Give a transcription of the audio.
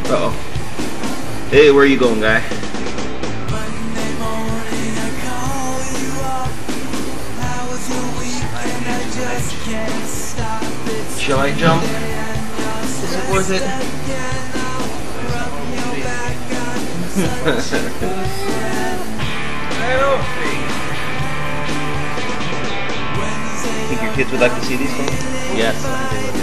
Uh-oh. Hey, where are you going, guy? Shall I jump? Is it worth it? Think your kids would like to see these things? Yes, I think they would.